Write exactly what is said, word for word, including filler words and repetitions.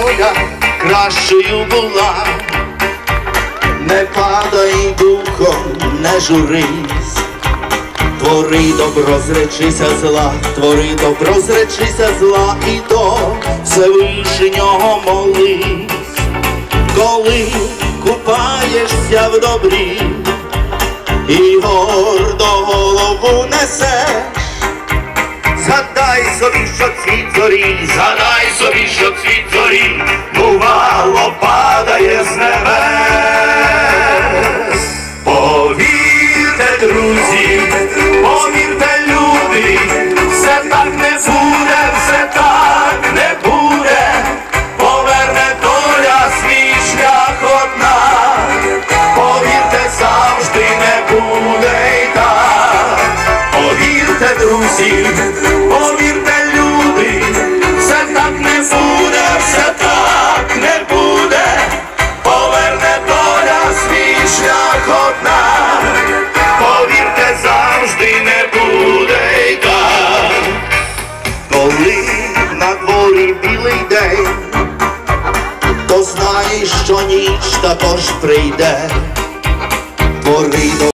доля кращою була. Не падай духом, не журись, твори добро, зречися зла, твори добро, зречися зла, і до Всевишнього молись. Коли купаєшся в добрі і гордо голову несеш, згадай собі, що ці зорі, згадай собі, що ці зорі, бувало, падає з небес. Повірте, друзі, повірте, люди, все так не буде, все так не буде, поверне доля свій шлях одна. Повірте, завжди не буде й так. Повірте, друзі, повірте, люди, все так не буде, все так не буде, поверне доля свій шлях одна. Повірте, завжди не буде й так. Коли на дворі білий день, то знай, що ніч також прийде. Твори